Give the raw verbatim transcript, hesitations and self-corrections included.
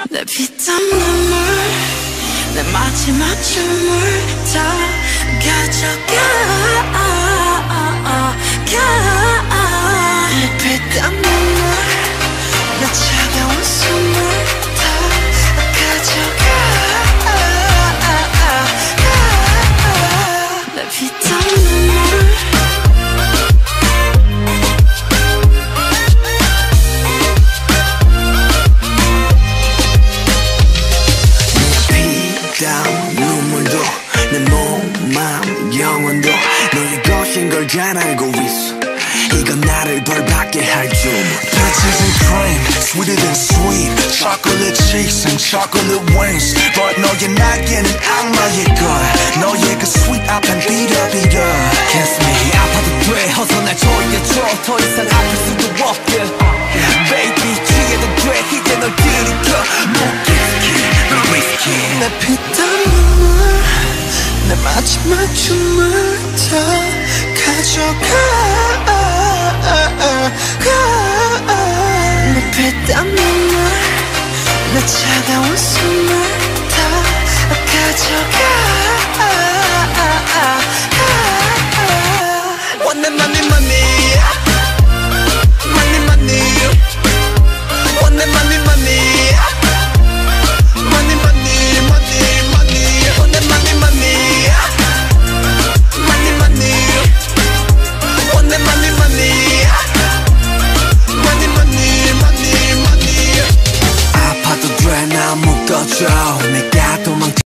내 피땀 눈물 내 마지막 춤을 다 가져가 내 피땀 눈물 내 차가운 숨을 다 가져가 내 피땀 눈물 눈물도 내 몸, 마음, 영혼도 너의 것인 걸 잘 알고 있어. 이건 나를 벌받게 할 줄. Peaches and cream, sweeter than sweet. Chocolate cheeks and chocolate wings. But 너의 날개는 악마의 걸. 너의 그 sweet 앞엔 비려비려. Kiss me 아파도 돼 어서 날 조여줘 더 이상 아플 수도 없게 Baby 취해도 돼 이제 널 들이켜 무기스키 널 위스키 내 피땀 눈물 내 마지막 춤을 다 가져가 내 피땀 눈물 내 차가운 숨을 다 가져가 원내 맘